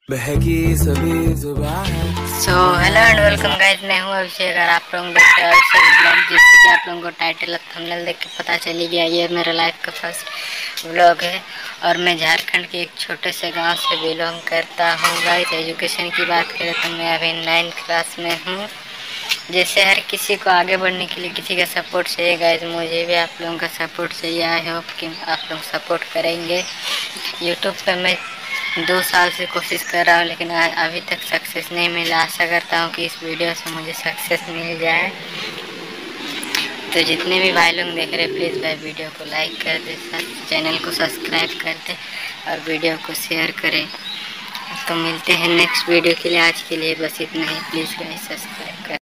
बहकी सभी जुबान है। हेलो एंड वेलकम गाइस, मैं हूं अभिषेक। और आप लोग देख रहे हैं अभिषेक ब्लॉग। जैसे कि आप लोगों को टाइटल और थंबनेल देख के पता चल ही गया, ये मेरा लाइफ का फर्स्ट व्लॉग है। और मैं झारखंड के एक छोटे से गांव से बिलोंग करता हूं। गाइस एजुकेशन की बात करें तो मैं अभी 9th क्लास में हूँ। जैसे हर किसी को आगे बढ़ने के लिए किसी का सपोर्ट चाहिए गाइस, मुझे भी आप लोगों का सपोर्ट चाहिए। आई होप कि आप लोग सपोर्ट करेंगे। यूट्यूब पे मैं 2 साल से कोशिश कर रहा हूँ, लेकिन अभी तक सक्सेस नहीं मिला। आशा करता हूँ कि इस वीडियो से मुझे सक्सेस मिल जाए। तो जितने भी भाई लोग देख रहे हैं, प्लीज़ भाई वीडियो को लाइक कर दे, चैनल को सब्सक्राइब कर दे और वीडियो को शेयर करें। तो मिलते हैं नेक्स्ट वीडियो के लिए। आज के लिए बस इतना ही। प्लीज़ गाइस सब्सक्राइब करें।